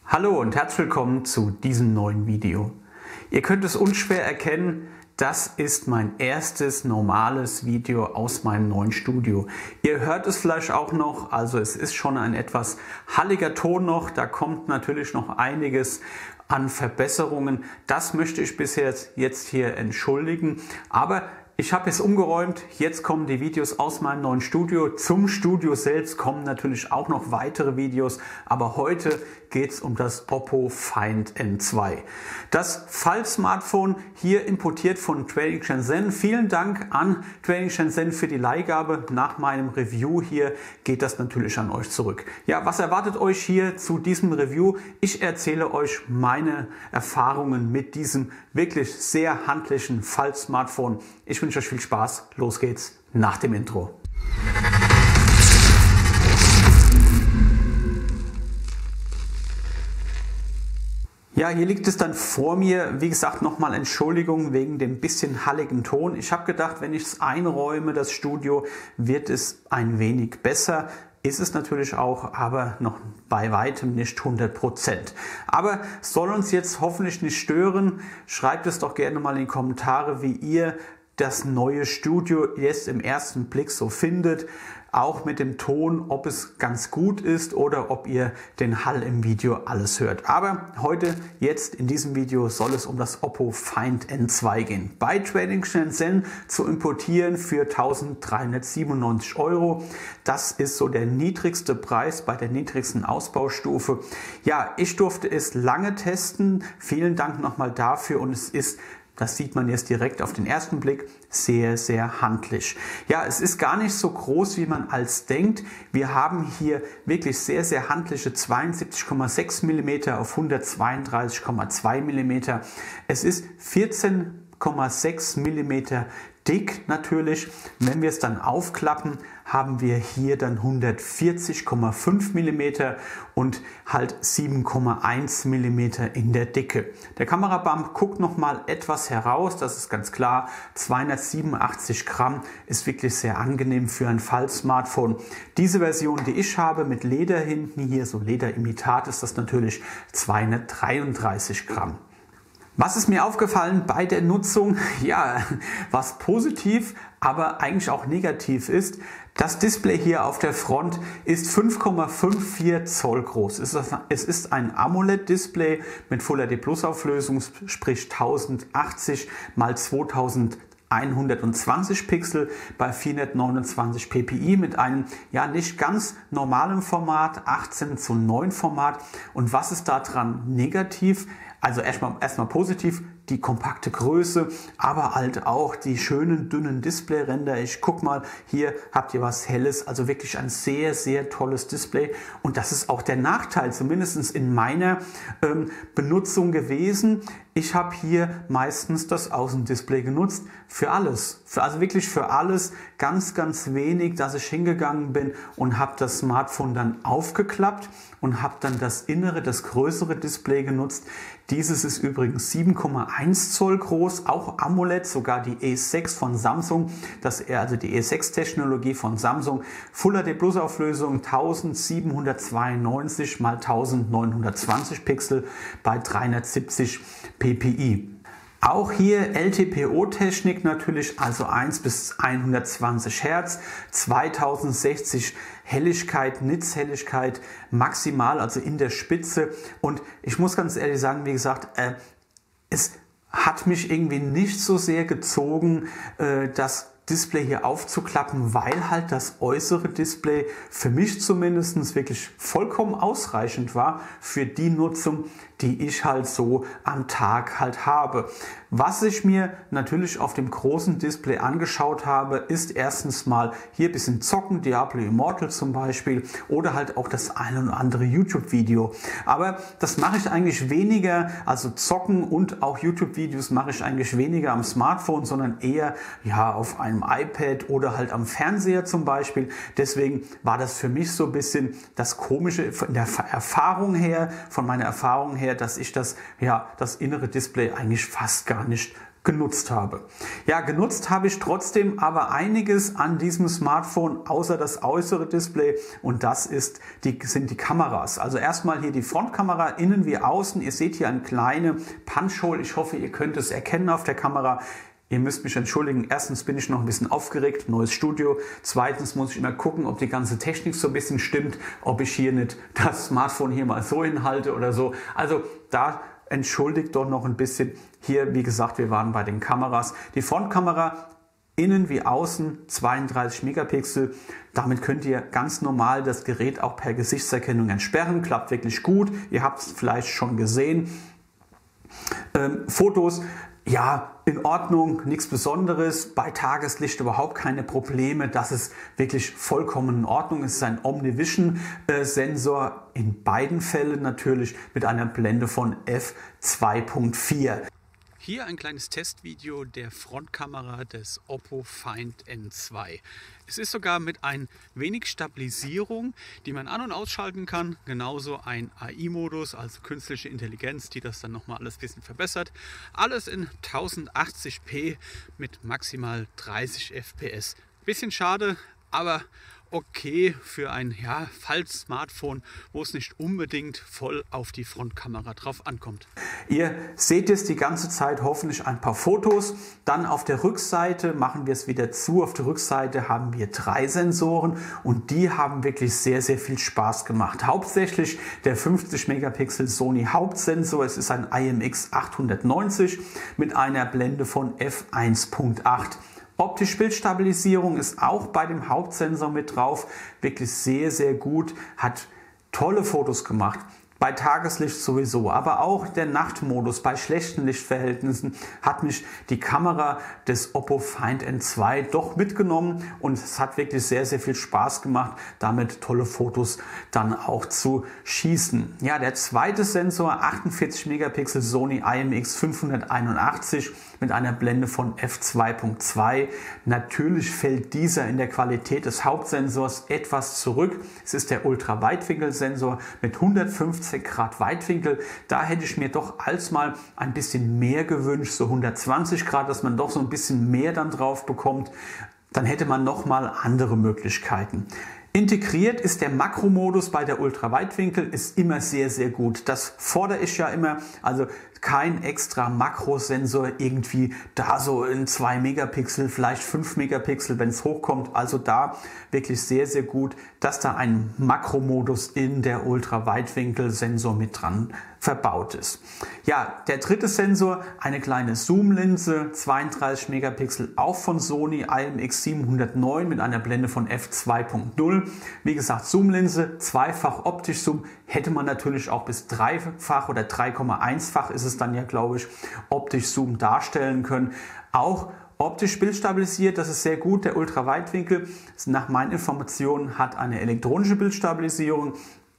Hallo und herzlich willkommen zu diesem neuen Video. Ihr könnt es unschwer erkennen, das ist mein erstes normales Video aus meinem neuen Studio. Ihr hört es vielleicht auch noch, also es ist schon ein etwas halliger Ton noch, da kommt natürlich noch einiges an Verbesserungen. Das möchte ich bisher jetzt hier entschuldigen, aber ich habe es umgeräumt, jetzt kommen die Videos aus meinem neuen Studio. Zum Studio selbst kommen natürlich auch noch weitere Videos, aber heute geht es um das Oppo Find N2. Das Fall-Smartphone hier importiert von Trading Shenzhen. Vielen Dank an Trading Shenzhen für die Leihgabe. Nach meinem Review hier geht das natürlich an euch zurück. Ja, was erwartet euch hier zu diesem Review? Ich erzähle euch meine Erfahrungen mit diesem wirklich sehr handlichen Fall-Smartphone. Ich wünsche euch viel Spaß. Los geht's nach dem Intro. Ja, hier liegt es dann vor mir. Wie gesagt, nochmal Entschuldigung wegen dem bisschen halligen Ton. Ich habe gedacht, wenn ich es einräume, das Studio, wird es ein wenig besser. Ist es natürlich auch, aber noch bei weitem nicht 100%. Aber soll uns jetzt hoffentlich nicht stören. Schreibt es doch gerne mal in die Kommentare, wie ihr das neue Studio jetzt im ersten Blick so findet. Auch mit dem Ton, ob es ganz gut ist oder ob ihr den Hall im Video alles hört. Aber heute, jetzt in diesem Video, soll es um das Oppo Find N2 gehen. Bei Trading Shenzhen zu importieren für 1.397 €. Das ist so der niedrigste Preis bei der niedrigsten Ausbaustufe. Ja, ich durfte es lange testen. Vielen Dank nochmal dafür und es ist, das sieht man jetzt direkt auf den ersten Blick, sehr, sehr handlich. Ja, es ist gar nicht so groß, wie man als denkt. Wir haben hier wirklich sehr, sehr handliche 72,6 mm auf 132,2 mm. Es ist 14,6 mm dick natürlich. Wenn wir es dann aufklappen, haben wir hier dann 140,5 mm und halt 7,1 mm in der Dicke. Der Kamerabump guckt noch mal etwas heraus, das ist ganz klar. 287 Gramm ist wirklich sehr angenehm für ein Fall-Smartphone. Diese Version, die ich habe mit Leder hinten, hier so Lederimitat, ist das natürlich 233 Gramm. Was ist mir aufgefallen bei der Nutzung? Ja, was positiv, aber eigentlich auch negativ ist, das Display hier auf der Front ist 5,54 Zoll groß. Es ist ein AMOLED-Display mit Full HD Plus Auflösung, sprich 1080 x 2120 Pixel bei 429 ppi mit einem ja nicht ganz normalen Format, 18:9 Format. Und was ist daran negativ? Also erstmal positiv, die kompakte Größe, aber halt auch die schönen dünnen Displayränder. Ich guck mal, hier habt ihr was Helles, also wirklich ein sehr, sehr tolles Display. Und das ist auch der Nachteil, zumindest in meiner Benutzung gewesen. Ich habe hier meistens das Außendisplay genutzt für alles, also wirklich für alles, ganz, ganz wenig, dass ich hingegangen bin und habe das Smartphone dann aufgeklappt und habe dann das innere, das größere Display genutzt. Dieses ist übrigens 7,1 Zoll groß, auch AMOLED, sogar die E6 von Samsung, also die E6-Technologie von Samsung, Full HD Plus Auflösung 1792 x 1920 Pixel bei 370 ppi. Auch hier LTPO-Technik natürlich, also 1 bis 120 Hertz, 2060 Helligkeit, Nitzhelligkeit maximal, also in der Spitze. Und ich muss ganz ehrlich sagen, wie gesagt, es hat mich irgendwie nicht so sehr gezogen, das Display hier aufzuklappen, weil halt das äußere Display für mich zumindest wirklich vollkommen ausreichend war für die Nutzung, die ich halt so am Tag halt habe. Was ich mir natürlich auf dem großen Display angeschaut habe, ist erstens mal hier ein bisschen zocken, Diablo Immortal zum Beispiel, oder halt auch das eine oder andere YouTube-Video. Aber das mache ich eigentlich weniger, also zocken und auch YouTube-Videos mache ich eigentlich weniger am Smartphone, sondern eher ja auf einem iPad oder halt am Fernseher zum Beispiel. Deswegen war das für mich so ein bisschen das Komische von der Erfahrung her, von meiner Erfahrung her, dass ich das innere Display eigentlich fast gar nicht genutzt habe. Ja, genutzt habe ich trotzdem aber einiges an diesem Smartphone, außer das äußere Display, und das sind die Kameras. Also erstmal hier die Frontkamera, innen wie außen. Ihr seht hier eine kleine Punch-Hole. Ich hoffe, ihr könnt es erkennen auf der Kamera. Ihr müsst mich entschuldigen. Erstens bin ich noch ein bisschen aufgeregt, neues Studio. Zweitens muss ich immer gucken, ob die ganze Technik so ein bisschen stimmt, ob ich hier nicht das Smartphone hier mal so hinhalte oder so. Also da entschuldigt doch noch ein bisschen. Hier, wie gesagt, wir waren bei den Kameras. Die Frontkamera, innen wie außen, 32 Megapixel. Damit könnt ihr ganz normal das Gerät auch per Gesichtserkennung entsperren. Klappt wirklich gut. Ihr habt es vielleicht schon gesehen. Fotos, ja, in Ordnung, nichts Besonderes. Bei Tageslicht überhaupt keine Probleme. Das ist wirklich vollkommen in Ordnung. Es ist ein Omnivision-Sensor, in beiden Fällen natürlich mit einer Blende von f2.4. Hier ein kleines Testvideo der Frontkamera des Oppo Find N2. Es ist sogar mit ein wenig Stabilisierung, die man an- und ausschalten kann. Genauso ein AI-Modus, also künstliche Intelligenz, die das dann nochmal alles ein bisschen verbessert. Alles in 1080p mit maximal 30 FPS. Bisschen schade, aber okay für ein Falz-Smartphone, wo es nicht unbedingt voll auf die Frontkamera drauf ankommt. Ihr seht jetzt die ganze Zeit hoffentlich ein paar Fotos. Dann auf der Rückseite machen wir es wieder zu. Auf der Rückseite haben wir 3 Sensoren und die haben wirklich sehr, sehr viel Spaß gemacht. Hauptsächlich der 50 Megapixel Sony Hauptsensor. Es ist ein IMX890 mit einer Blende von f1.8. Optische Bildstabilisierung ist auch bei dem Hauptsensor mit drauf. Wirklich sehr, sehr gut. Hat tolle Fotos gemacht. Bei Tageslicht sowieso, aber auch der Nachtmodus bei schlechten Lichtverhältnissen hat mich die Kamera des Oppo Find N2 doch mitgenommen und es hat wirklich sehr, sehr viel Spaß gemacht, damit tolle Fotos dann auch zu schießen. Ja, der zweite Sensor, 48 Megapixel Sony IMX581 mit einer Blende von f2.2. Natürlich fällt dieser in der Qualität des Hauptsensors etwas zurück. Es ist der Ultraweitwinkelsensor mit 150 Grad Weitwinkel. Da hätte ich mir doch als mal ein bisschen mehr gewünscht, so 120 Grad, dass man doch so ein bisschen mehr dann drauf bekommt. Dann hätte man noch mal andere Möglichkeiten. Integriert ist der Makromodus bei der Ultraweitwinkel, ist immer sehr, sehr gut. Das fordere ich ja immer, also kein extra Makrosensor irgendwie da so in 2 Megapixel, vielleicht 5 Megapixel, wenn es hochkommt. Also da wirklich sehr, sehr gut, dass da ein Makromodus in der Ultraweitwinkelsensor mit dran verbaut ist. Ja, der dritte Sensor, eine kleine Zoomlinse, 32 Megapixel, auch von Sony IMX709 mit einer Blende von f2.0. Wie gesagt, Zoomlinse, zweifach optisch Zoom, hätte man natürlich auch bis dreifach oder 3,1-fach ist es dann ja, glaube ich, optisch Zoom darstellen können. Auch optisch bildstabilisiert, das ist sehr gut. Der Ultraweitwinkel, nach meinen Informationen, hat eine elektronische Bildstabilisierung.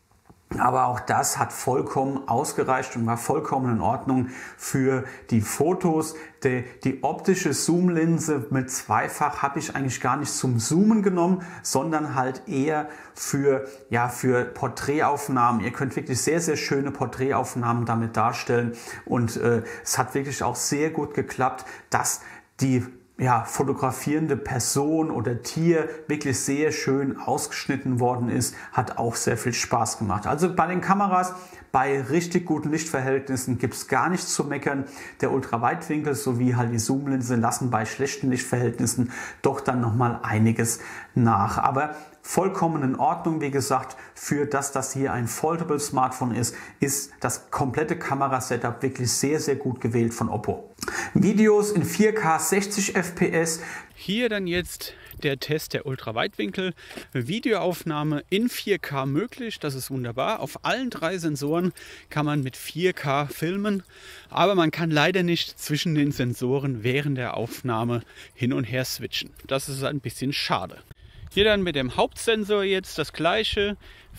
Aber auch das hat vollkommen ausgereicht und war vollkommen in Ordnung für die Fotos. Die optische Zoomlinse mit zweifach habe ich eigentlich gar nicht zum Zoomen genommen, sondern halt eher für Porträtaufnahmen. Ihr könnt wirklich sehr, sehr schöne Porträtaufnahmen damit darstellen. Und es hat wirklich auch sehr gut geklappt, dass die fotografierende Person oder Tier wirklich sehr schön ausgeschnitten worden ist, hat auch sehr viel Spaß gemacht. Also bei den Kameras, bei richtig guten Lichtverhältnissen gibt es gar nichts zu meckern. Der Ultraweitwinkel sowie halt die Zoomlinse lassen bei schlechten Lichtverhältnissen doch dann nochmal einiges nach. Aber vollkommen in Ordnung, wie gesagt, für das hier ein Foldable Smartphone ist das komplette Kamerasetup wirklich sehr, sehr gut gewählt von Oppo. Videos in 4K 60 FPS. Hier dann jetzt der Test der Ultraweitwinkel. Videoaufnahme in 4K möglich, das ist wunderbar. Auf allen 3 Sensoren kann man mit 4K filmen, aber man kann leider nicht zwischen den Sensoren während der Aufnahme hin und her switchen. Das ist ein bisschen schade. Hier dann mit dem Hauptsensor jetzt das gleiche,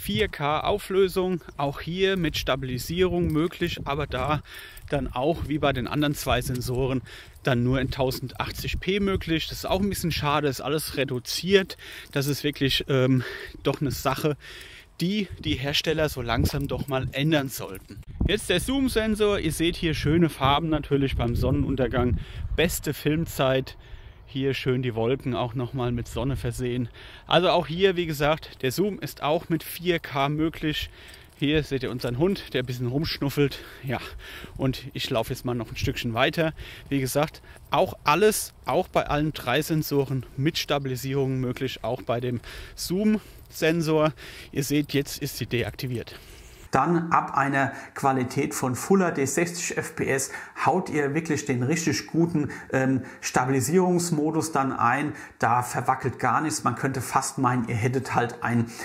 4K Auflösung, auch hier mit Stabilisierung möglich, aber da dann auch wie bei den anderen 2 Sensoren dann nur in 1080p möglich. Das ist auch ein bisschen schade, ist alles reduziert. Das ist wirklich doch eine Sache, die Hersteller so langsam doch mal ändern sollten. Jetzt der Zoom-Sensor. Ihr seht hier schöne Farben natürlich beim Sonnenuntergang. Beste Filmzeit. Hier schön die Wolken auch nochmal mit Sonne versehen. Also auch hier, wie gesagt, der Zoom ist auch mit 4K möglich. Hier seht ihr unseren Hund, der ein bisschen rumschnuffelt. Ja, und ich laufe jetzt mal noch ein Stückchen weiter. Wie gesagt, auch alles, auch bei allen 3 Sensoren mit Stabilisierung möglich, auch bei dem Zoom-Sensor. Ihr seht, jetzt ist sie deaktiviert. Dann ab einer Qualität von Full HD 60 FPS haut ihr wirklich den richtig guten Stabilisierungsmodus dann ein. Da verwackelt gar nichts. Man könnte fast meinen, ihr hättet halt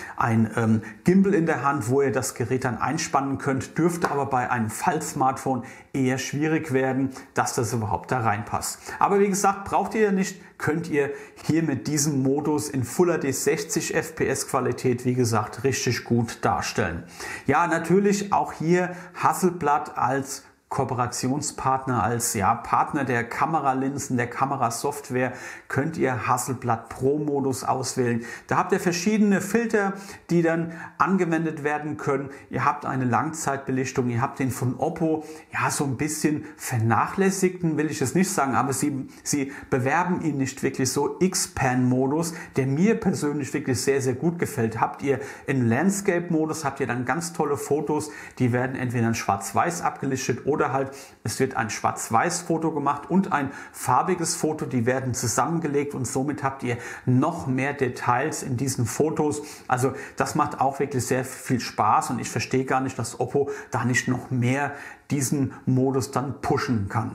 ein Gimbal in der Hand, wo ihr das Gerät dann einspannen könnt. Dürfte aber bei einem Fall-Smartphone eher schwierig werden, dass das überhaupt da reinpasst. Aber wie gesagt, braucht ihr ja nicht, könnt ihr hier mit diesem Modus in Full HD 60 FPS Qualität, wie gesagt, richtig gut darstellen. Ja, natürlich auch hier Hasselblad als Kooperationspartner, als Partner der Kameralinsen, der Kamerasoftware, könnt ihr Hasselblad Pro Modus auswählen. Da habt ihr verschiedene Filter, die dann angewendet werden können. Ihr habt eine Langzeitbelichtung, ihr habt den von Oppo, so ein bisschen vernachlässigten, will ich es nicht sagen, aber sie bewerben ihn nicht wirklich so. X-Pan-Modus, der mir persönlich wirklich sehr, sehr gut gefällt. Habt ihr im Landscape-Modus, habt ihr dann ganz tolle Fotos, die werden entweder in schwarz-weiß abgelichtet oder halt es wird ein Schwarz-Weiß-Foto gemacht und ein farbiges Foto, die werden zusammengelegt und somit habt ihr noch mehr Details in diesen Fotos. Also das macht auch wirklich sehr viel Spaß und ich verstehe gar nicht, dass Oppo da nicht noch mehr diesen Modus dann pushen kann.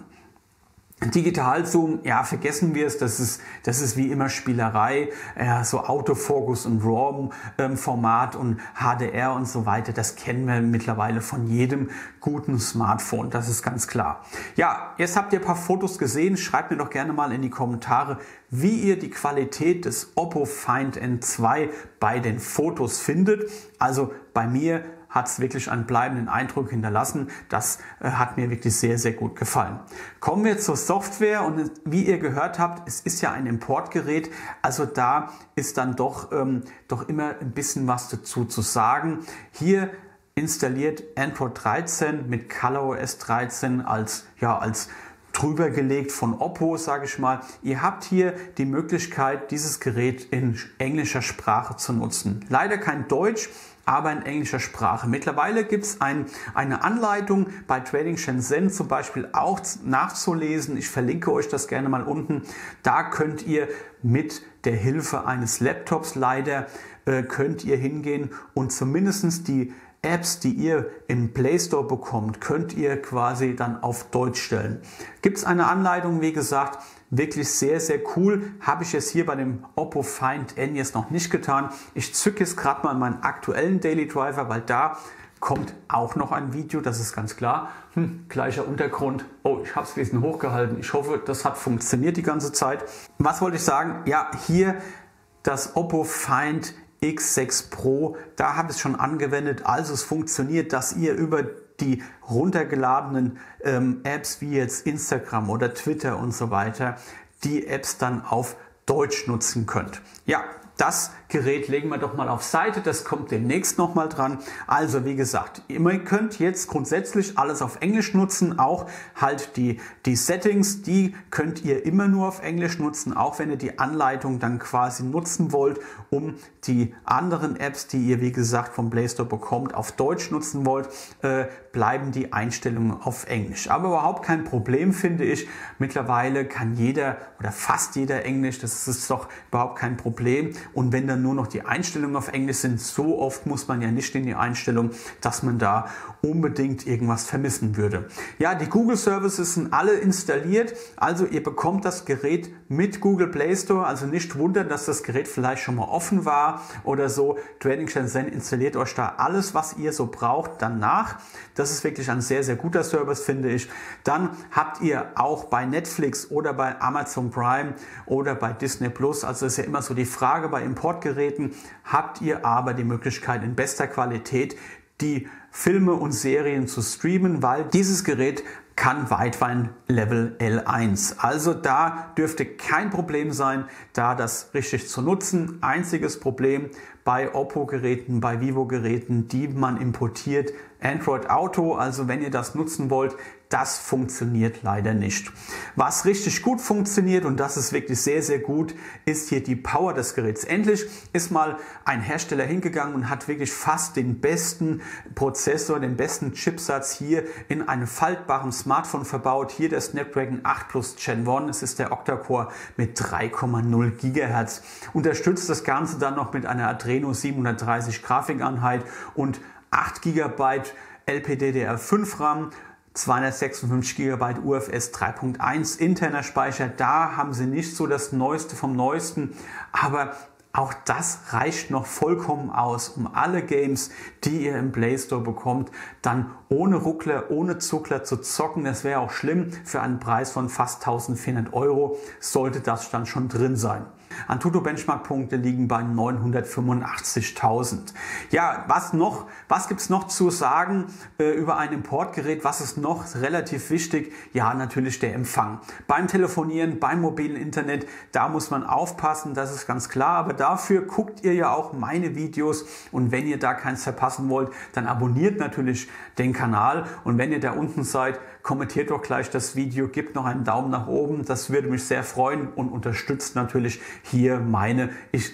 Digitalzoom, vergessen wir es, das ist wie immer Spielerei, so Autofokus und RAW-Format und HDR und so weiter, das kennen wir mittlerweile von jedem guten Smartphone, das ist ganz klar. Ja, jetzt habt ihr ein paar Fotos gesehen, schreibt mir doch gerne mal in die Kommentare, wie ihr die Qualität des Oppo Find N2 bei den Fotos findet. Also bei mir hat es wirklich einen bleibenden Eindruck hinterlassen. Das hat mir wirklich sehr, sehr gut gefallen. Kommen wir zur Software und wie ihr gehört habt, es ist ja ein Importgerät, also da ist dann doch immer ein bisschen was dazu zu sagen. Hier installiert Android 13 mit ColorOS 13 als drüber gelegt von Oppo, sage ich mal. Ihr habt hier die Möglichkeit, dieses Gerät in englischer Sprache zu nutzen. Leider kein Deutsch, aber in englischer Sprache. Mittlerweile gibt es eine Anleitung bei Trading Shenzhen zum Beispiel auch nachzulesen. Ich verlinke euch das gerne mal unten. Da könnt ihr mit der Hilfe eines Laptops könnt ihr hingehen und zumindest die Apps, die ihr im Play Store bekommt, könnt ihr quasi dann auf Deutsch stellen. Gibt es eine Anleitung, wie gesagt, wirklich sehr, sehr cool. Habe ich jetzt hier bei dem Oppo Find N jetzt noch nicht getan. Ich zücke jetzt gerade mal meinen aktuellen Daily Driver, weil da kommt auch noch ein Video, das ist ganz klar. Gleicher Untergrund. Oh, ich habe es ein bisschen hochgehalten. Ich hoffe, das hat funktioniert die ganze Zeit. Was wollte ich sagen? Ja, hier das Oppo Find X6 Pro, da habe ich es schon angewendet, also es funktioniert, dass ihr über die runtergeladenen Apps wie jetzt Instagram oder Twitter und so weiter, die Apps dann auf Deutsch nutzen könnt. Ja, das Gerät legen wir doch mal auf Seite, das kommt demnächst noch mal dran. Also wie gesagt, ihr könnt jetzt grundsätzlich alles auf Englisch nutzen, auch halt die Settings, die könnt ihr immer nur auf Englisch nutzen, auch wenn ihr die Anleitung dann quasi nutzen wollt, um die anderen Apps, die ihr wie gesagt vom Play Store bekommt, auf Deutsch nutzen wollt, bleiben die Einstellungen auf Englisch. Aber überhaupt kein Problem, finde ich. Mittlerweile kann jeder oder fast jeder Englisch, das ist doch überhaupt kein Problem. Und wenn dann nur noch die Einstellungen auf Englisch sind, so oft muss man ja nicht in die Einstellung, dass man da unbedingt irgendwas vermissen würde. Ja, die Google Services sind alle installiert, also ihr bekommt das Gerät mit Google Play Store, also nicht wundern, dass das Gerät vielleicht schon mal offen war oder so. Trading Shenzhen installiert euch da alles, was ihr so braucht, danach. Das ist wirklich ein sehr, sehr guter Service, finde ich. Dann habt ihr auch bei Netflix oder bei Amazon Prime oder bei Disney Plus, also ist ja immer so die Frage bei Importgeräten, habt ihr aber die Möglichkeit in bester Qualität die Filme und Serien zu streamen, weil dieses Gerät kann Widevine Level L1. Also da dürfte kein Problem sein, da das richtig zu nutzen. Einziges Problem bei Oppo-Geräten, bei Vivo-Geräten, die man importiert, Android Auto, also wenn ihr das nutzen wollt, das funktioniert leider nicht. Was richtig gut funktioniert, und das ist wirklich sehr, sehr gut, ist hier die Power des Geräts. Endlich ist mal ein Hersteller hingegangen und hat wirklich fast den besten Prozessor, den besten Chipsatz hier in einem faltbaren Smartphone verbaut. Hier der Snapdragon 8 Plus Gen 1. Es ist der Octa-Core mit 3,0 GHz. Unterstützt das Ganze dann noch mit einer Adreno 730 Grafikeinheit und 8 GB LPDDR5 RAM. 256 GB UFS 3.1 interner Speicher, da haben sie nicht so das Neueste vom Neuesten, aber auch das reicht noch vollkommen aus, um alle Games, die ihr im Play Store bekommt, dann ohne Ruckler, ohne Zuckler zu zocken. Das wäre auch schlimm. Für einen Preis von fast 1400 € sollte das dann schon drin sein. Antutu-Benchmark-Punkte liegen bei 985.000. Ja, was gibt es noch zu sagen über ein Importgerät? Was ist noch relativ wichtig? Ja, natürlich der Empfang. Beim Telefonieren, beim mobilen Internet, da muss man aufpassen, das ist ganz klar. Aber dafür guckt ihr ja auch meine Videos, und wenn ihr da keins verpassen wollt, dann abonniert natürlich den Kanal, und wenn ihr da unten seid, kommentiert doch gleich das Video, gebt noch einen Daumen nach oben, das würde mich sehr freuen und unterstützt natürlich hier meine, in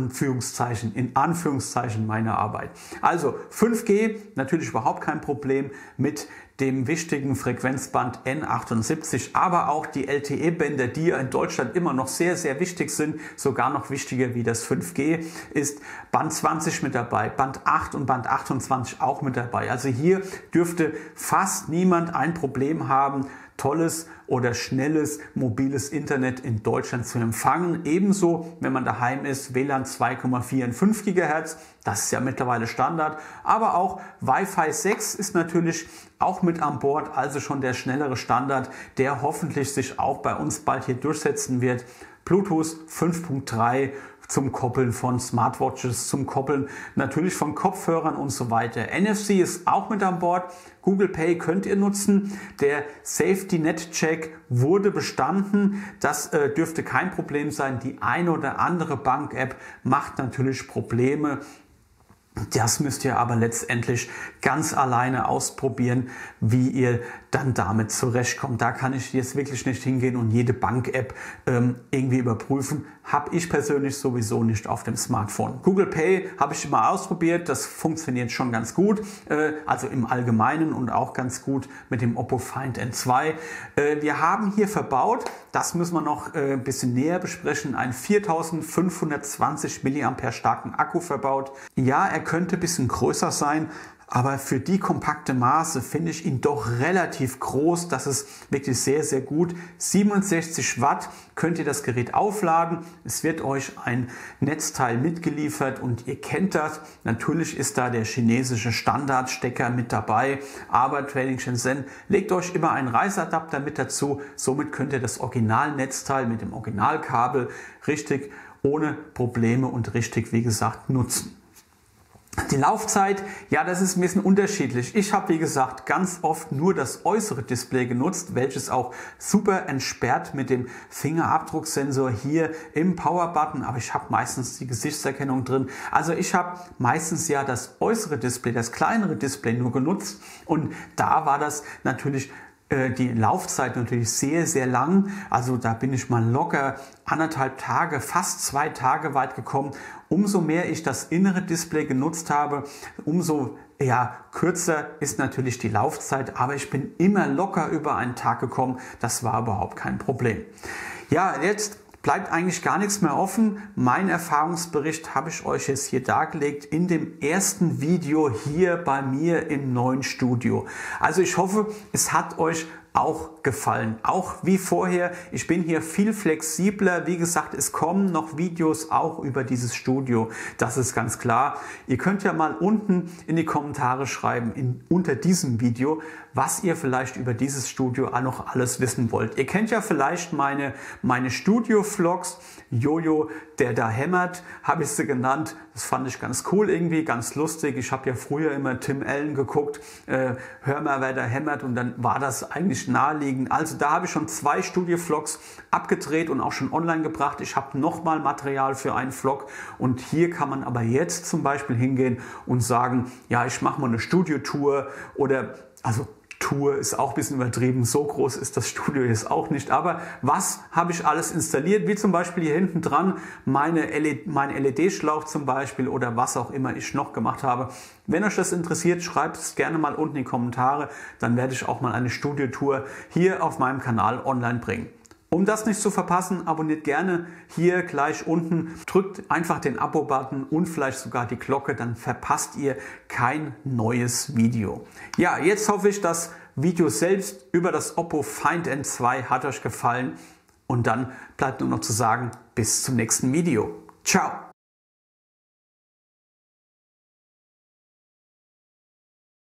Anführungszeichen meine Arbeit. Also 5G, natürlich überhaupt kein Problem mit dem wichtigen Frequenzband N78, aber auch die LTE-Bänder, die ja in Deutschland immer noch sehr, sehr wichtig sind, sogar noch wichtiger wie das 5G, ist Band 20 mit dabei, Band 8 und Band 28 auch mit dabei. Also hier dürfte fast niemand ein Problem haben, tolles oder schnelles mobiles Internet in Deutschland zu empfangen. Ebenso, wenn man daheim ist, WLAN 2,45 GHz, das ist ja mittlerweile Standard, aber auch Wi-Fi 6 ist natürlich auch mit an Bord, also schon der schnellere Standard, der hoffentlich sich auch bei uns bald hier durchsetzen wird. Bluetooth 5.3 zum Koppeln von Smartwatches, zum Koppeln natürlich von Kopfhörern und so weiter. NFC ist auch mit an Bord. Google Pay könnt ihr nutzen. Der Safety Net Check wurde bestanden. Das dürfte kein Problem sein. Die eine oder andere Bank-App macht natürlich Probleme. Das müsst ihr aber letztendlich ganz alleine ausprobieren, wie ihr dann damit zurechtkommt. Da kann ich jetzt wirklich nicht hingehen und jede Bank-App irgendwie überprüfen. Habe ich persönlich sowieso nicht auf dem Smartphone. Google Pay habe ich mal ausprobiert. Das funktioniert schon ganz gut. Also im Allgemeinen und auch ganz gut mit dem Oppo Find N2. Wir haben hier verbaut, das müssen wir noch ein bisschen näher besprechen, einen 4520 mAh starken Akku verbaut. Ja, er könnte ein bisschen größer sein, aber für die kompakte Maße finde ich ihn doch relativ groß. Das ist wirklich sehr, sehr gut. 67 Watt könnt ihr das Gerät aufladen. Es wird euch ein Netzteil mitgeliefert und ihr kennt das. Natürlich ist da der chinesische Standardstecker mit dabei, aber Trading Shenzhen legt euch immer einen Reiseadapter mit dazu. Somit könnt ihr das Originalnetzteil mit dem Originalkabel richtig ohne Probleme und richtig, wie gesagt, nutzen. Die Laufzeit, ja, das ist ein bisschen unterschiedlich. Ich habe, wie gesagt, ganz oft nur das äußere Display genutzt, welches auch super entsperrt mit dem Fingerabdrucksensor hier im Power-Button, aber ich habe meistens die Gesichtserkennung drin. Also ich habe meistens ja das äußere Display, das kleinere Display nur genutzt, und da war das natürlich die Laufzeit natürlich sehr, sehr lang. Also da bin ich mal locker 1,5 Tage, fast 2 Tage weit gekommen. Umso mehr ich das innere Display genutzt habe, umso kürzer ist natürlich die Laufzeit. Aber ich bin immer locker über einen Tag gekommen. Das war überhaupt kein Problem. Ja, jetzt bleibt eigentlich gar nichts mehr offen. Mein Erfahrungsbericht habe ich euch jetzt hier dargelegt in dem ersten Video hier bei mir im neuen Studio. Also ich hoffe, es hat euch auch gefallen. Auch wie vorher, ich bin hier viel flexibler. Wie gesagt, es kommen noch Videos auch über dieses Studio. Das ist ganz klar. Ihr könnt ja mal unten in die Kommentare schreiben, unter diesem Video, was ihr vielleicht über dieses Studio auch noch alles wissen wollt. Ihr kennt ja vielleicht meine Studio-Vlogs. Jojo, der da hämmert, habe ich sie genannt. Das fand ich ganz cool irgendwie, ganz lustig. Ich habe ja früher immer Tim Allen geguckt. Hör mal, wer da hämmert. Und dann war das eigentlich ziemlich naheliegend. Also da habe ich schon 2 Studio-Vlogs abgedreht und auch schon online gebracht. Ich habe nochmal Material für einen Vlog und hier kann man aber jetzt zum Beispiel hingehen und sagen, ja, ich mache mal eine Studiotour oder, also Tour ist auch ein bisschen übertrieben, so groß ist das Studio jetzt auch nicht, aber was habe ich alles installiert, wie zum Beispiel hier hinten dran mein LED-Schlauch zum Beispiel oder was auch immer ich noch gemacht habe. Wenn euch das interessiert, schreibt es gerne mal unten in die Kommentare, dann werde ich auch mal eine Studiotour hier auf meinem Kanal online bringen. Um das nicht zu verpassen, abonniert gerne hier gleich unten, drückt einfach den Abo-Button und vielleicht sogar die Glocke, dann verpasst ihr kein neues Video. Ja, jetzt hoffe ich, das Video selbst über das Oppo Find N2 hat euch gefallen und dann bleibt nur noch zu sagen, bis zum nächsten Video. Ciao!